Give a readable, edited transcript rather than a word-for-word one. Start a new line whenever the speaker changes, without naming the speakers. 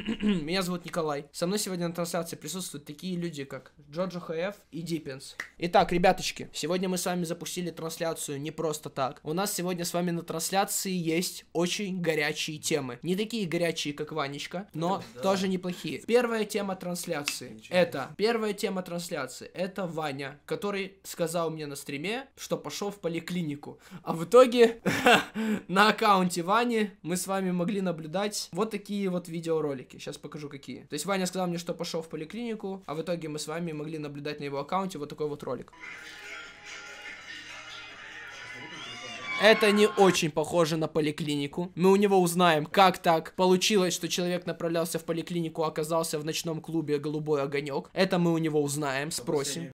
Меня зовут Николай. Со мной сегодня на трансляции присутствуют такие люди, как Джоджо ХФ и Диппинс. Итак, ребяточки, сегодня мы с вами запустили трансляцию не просто так. У нас сегодня с вами на трансляции есть очень горячие темы. Не такие горячие, как Ванечка, но тоже неплохие. Первая тема трансляции. Это Ваня, который сказал мне на стриме, что пошел в поликлинику. А в итоге на аккаунте Вани мы с вами могли наблюдать вот такие вот видеоролики. Сейчас покажу какие. То есть Ваня сказал мне, что пошел в поликлинику, а в итоге мы с вами могли наблюдать на его аккаунте вот такой вот ролик. Это не очень похоже на поликлинику. Мы у него узнаем, как так получилось, что человек направлялся в поликлинику, а оказался в ночном клубе «Голубой огонек». Это мы у него узнаем, спросим.